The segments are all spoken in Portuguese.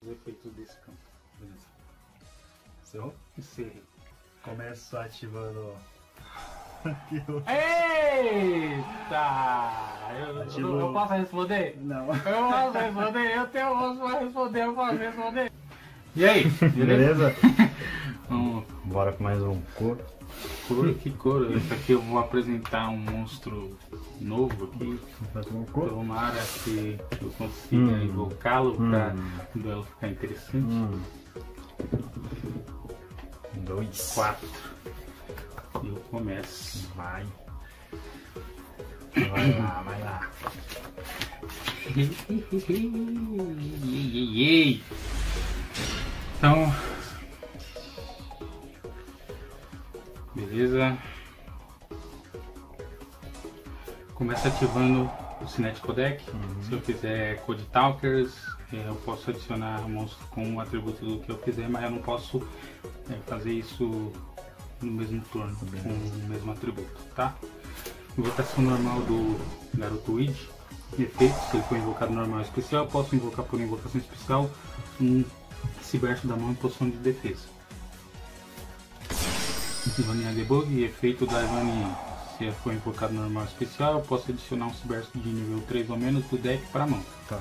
os efeitos desse campo. Beleza. Encerrou? Encerrei. Começo ativando. Eita! Eu posso responder? Não. Eu posso responder? Eu tenho voz pra responder, eu posso responder. E aí? Beleza? Vamos. Bora com mais um cor. Cor? Que cor? Esse aqui eu vou apresentar um monstro novo aqui. Tomara que eu consiga invocá-lo para o duelo ficar interessante. 2, 4. E eu começo. Vai. Vai lá, vai lá. Então, beleza. Começa ativando o Cinet Codec. Se eu fizer Code Talkers, eu posso adicionar monstro com o atributo do que eu fizer, mas eu não posso fazer isso no mesmo turno, com o mesmo atributo, tá? Invocação normal do Garoto Weed. Efeito, se ele for invocado normal ou especial, eu posso invocar por invocação especial um Ciberso da mão em posição de defesa. Ivaninha Debug e efeito da Ivaninha. Se ele for invocado normal ou especial, eu posso adicionar um Ciberso de nível 3 ou menos do deck para a mão. Tá.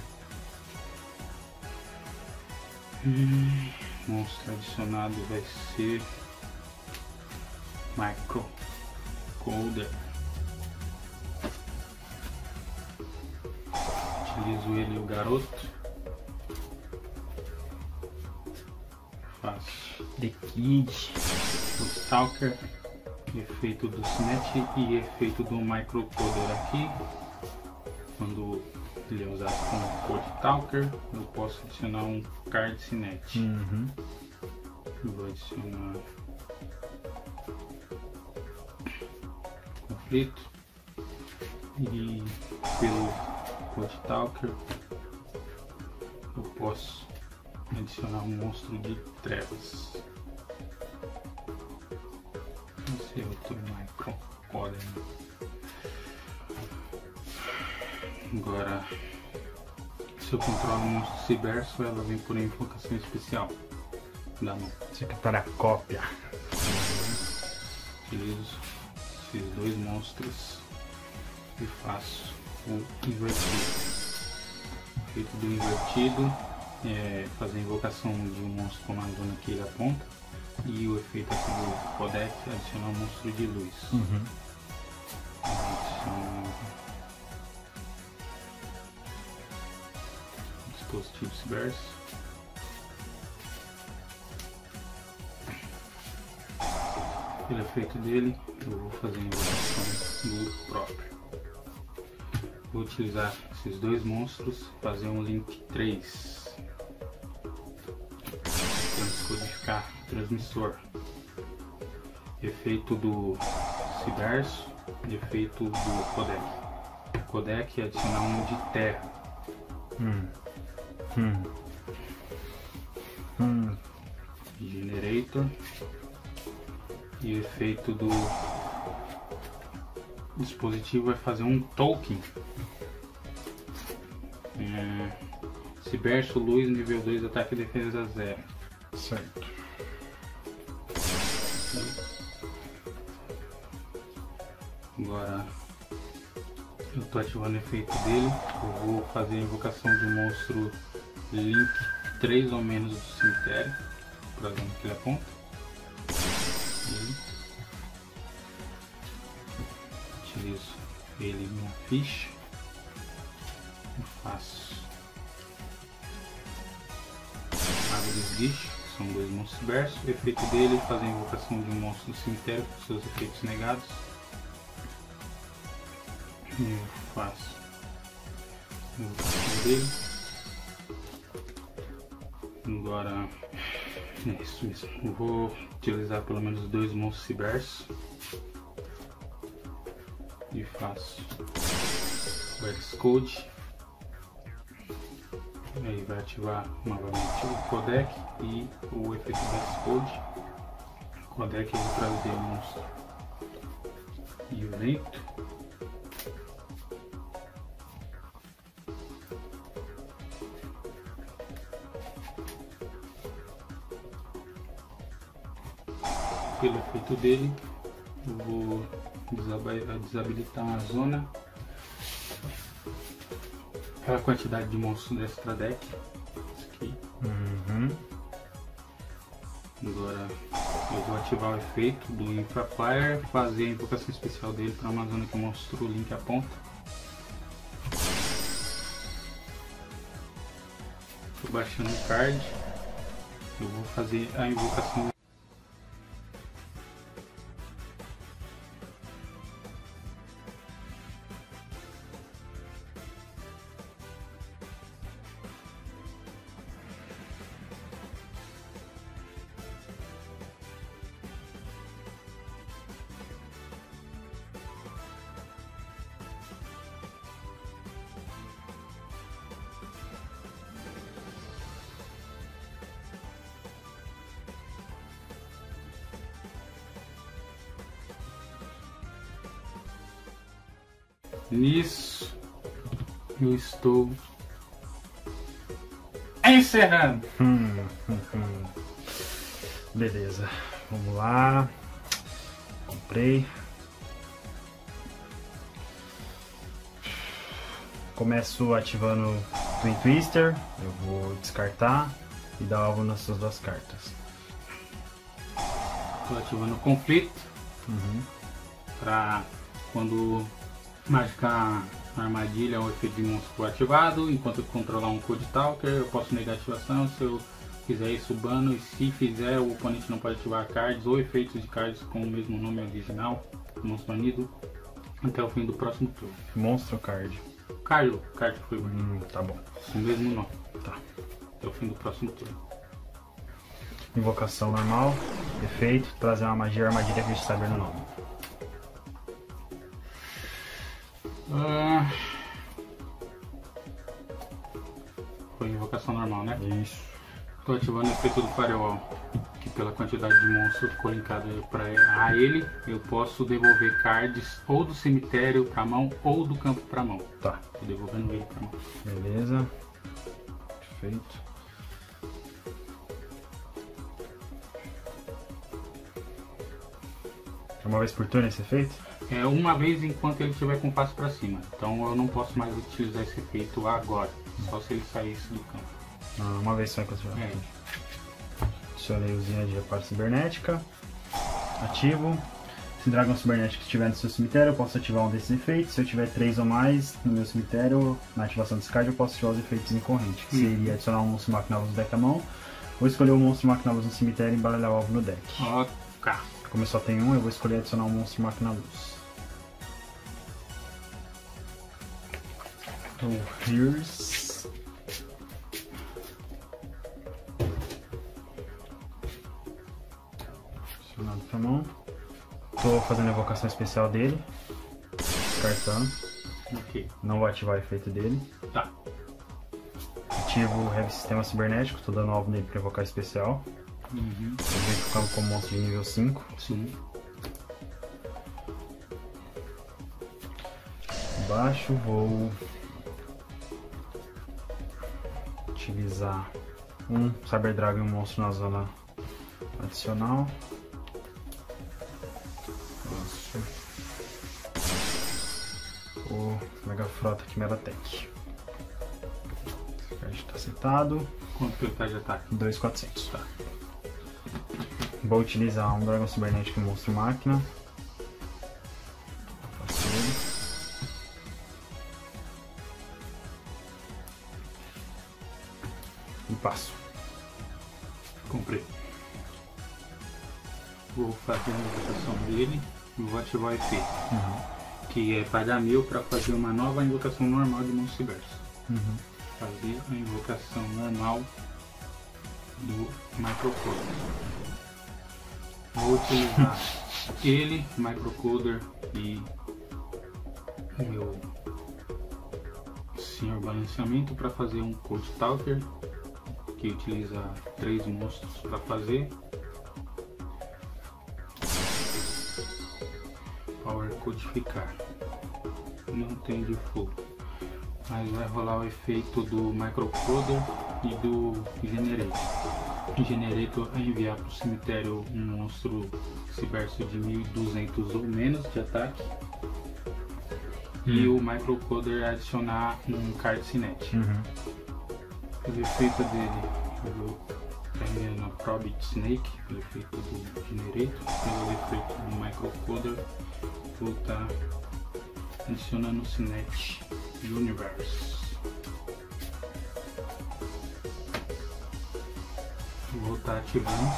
Monstro adicionado vai ser Micro Coder. Utilizo ele o garoto. Faço The Kid. o Stalker, efeito do Cinet e efeito do Microcoder aqui. Quando ele é usado como Code Talker, eu posso adicionar um Card Cinet. Eu vou adicionar conflito e pelo Code Talker eu posso adicionar um monstro de trevas. Esse é outro Microcoder. Agora, se eu controlo um monstro Ciberso, ela vem por invocação especial da mão. Secretária cópia. Utilizo esses dois monstros e faço o invertido. O efeito do invertido é fazer a invocação de um monstro com uma zona que ele aponta, e o efeito aqui do codec é adicionar um monstro de luz. Adiciono dispositivo Ciberso. Pelo efeito dele, eu vou fazer a invocação do próprio. Vou utilizar esses dois monstros, fazer um Link 3. Transcodificar transmissor. Efeito do Ciberso, efeito do codec. O codec é adicionar um de terra. Generator. E o efeito do dispositivo é fazer um token. Ciberso Luz, nível 2, ataque e defesa 0. Certo. Agora eu estou ativando o efeito dele. Eu vou fazer a invocação de um monstro Link 3 ou menos do cemitério, para a zona que ele aponta. Utilizo ele em minha ficha e faço Água do Esguicho, que são dois monstros Ciberso. O efeito dele é fazer a invocação de um monstro do cemitério com seus efeitos negados. E eu faço a invocação dele. Agora é isso mesmo. Eu vou utilizar pelo menos dois monstros Ciberso e faço o X-Code. Aí vai ativar novamente o codec e o efeito do X-Code. O codec vai trazer o monstro violento. pelo efeito dele, eu vou desabilitar uma zona. Aquela quantidade de monstros do extra deck. Isso aqui. Agora eu vou ativar o efeito do Infra Flyer, fazer a invocação especial dele para uma zona que o monstro Link aponta. Estou baixando o card. Eu vou fazer a invocação. Nisso eu estou encerrando. Beleza, vamos lá. Comprei. Começo ativando Twin Twister. Eu vou descartar e dar alvo nessas duas cartas. Estou ativando o conflito para quando marcar a armadilha ou efeito de monstro for ativado. Enquanto eu controlar um Code Talker, eu posso negar a ativação. Se eu fizer isso, bano. E se fizer, o oponente não pode ativar cards ou efeitos de cards com o mesmo nome original, monstro banido, até o fim do próximo turno. Monstro card? Card foi banido. Tá bom. Com o mesmo nome. Tá. Até o fim do próximo turno. Invocação normal. Efeito. Trazer uma magia ou armadilha que a gente sabe no nome. Foi invocação normal, né? Isso. Estou ativando o efeito do Firewall, que pela quantidade de monstros ficou linkado a ele, eu posso devolver cards ou do cemitério para mão ou do campo para mão. Tá. Estou devolvendo ele para mão. Beleza. Perfeito. Uma vez por turno esse efeito? É uma vez enquanto ele estiver com passo para cima. Então eu não posso mais utilizar esse efeito agora. Só se ele saísse do campo. Uma vez só enquanto estiver. Adicionei usinha de reparo cibernética. Ativo. Se o dragão cibernético estiver no seu cemitério, eu posso ativar um desses efeitos. Se eu tiver 3 ou mais no meu cemitério, na ativação desse card, eu posso ativar os efeitos em corrente. Que seria adicionar um monstro máquina luz no deck à mão. Ou escolher um monstro máquina luz no cemitério e embaralhar o alvo no deck. Ok. Como eu só tenho um, eu vou escolher adicionar um monstro máquina luz. Então, here's... Adicionado pra mão. Tô fazendo a evocação especial dele. Descartando. Ok. Não vou ativar o efeito dele. Tá. Ativo o Heavy Sistema Cibernético. Tô dando alvo nele pra evocar especial. Eu venho ficando como monstro de nível 5. Sim. Embaixo vou utilizar um Cyber Dragon e um monstro na zona adicional. O Mega Frota Quimera Tech. Esse card está setado. Quanto que ele tá de ataque? 2.400. Tá. Vou utilizar um Dragão Cibernético e um Monstro Máquina. Faço ele. E passo. Comprei. Vou fazer a invocação dele e vou ativar o efeito. Que é pagar 1000 para fazer uma nova invocação normal de Monsterverse. Fazer a invocação normal do Microcoder. Vou utilizar ele, Microcoder e o meu Senhor Balanceamento para fazer um Code Talker que utiliza 3 monstros para fazer. Power Codificar. Não tem default, mas vai rolar o efeito do Microcoder e do Generate. Generator a enviar para o cemitério um monstro Cyberso de 1200 ou menos de ataque. E o Microcoder a adicionar um card Cinet. O efeito dele, eu vou terminar na Probit Snake, o efeito do Generator, pelo efeito do Microcoder, vou estar adicionando o Cinet Universe. Vou estar ativando.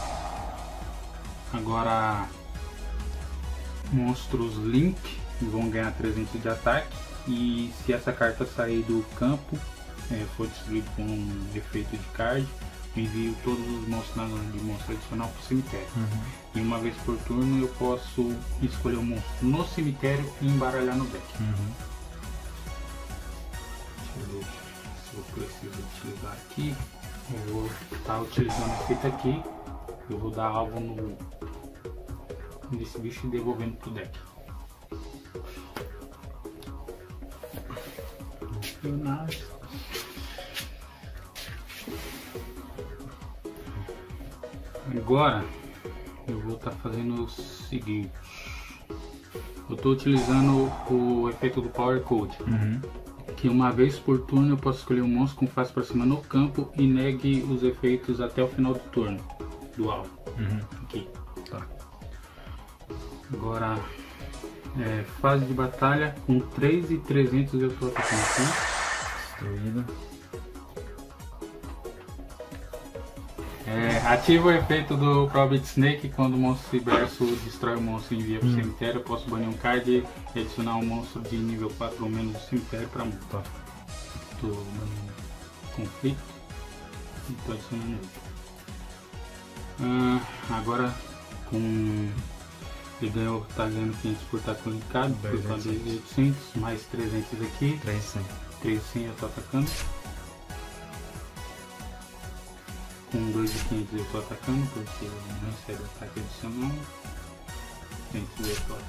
Agora, monstros Link vão ganhar 300 de ataque, e se essa carta sair do campo, for destruído com um efeito de card, eu envio todos os monstros na zona de monstro adicional para o cemitério. E uma vez por turno eu posso escolher um monstro no cemitério e embaralhar no deck. Deixa eu ver se eu preciso utilizar aqui. Eu vou estar utilizando o efeito aqui. Eu vou dar alvo nesse bicho e devolvendo pro deck. Agora eu vou estar fazendo o seguinte. Eu estou utilizando o efeito do Power Code. Que uma vez por turno eu posso escolher um monstro com face para cima no campo e negue os efeitos até o final do turno do alvo. Aqui. Tá. Agora, fase de batalha com 3.300 eu estou atacando aqui. Destruído. Ativa o efeito do Probit Snake. Quando o monstro Cyberso destrói o monstro e envia para o cemitério, eu posso banir um card e adicionar um monstro de nível 4 ou menos do cemitério para mão. Tá. Estou banindo conflito e estou adicionando ele. Agora com ele tá ganhando 500 por estar conectado, por estar de 800, mais 300 aqui. 300 eu estou atacando. Com 2.500 eu estou atacando, porque eu não recebo ataque adicional. 500 eu estou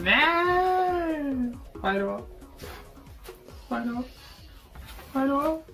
atacando. Parou.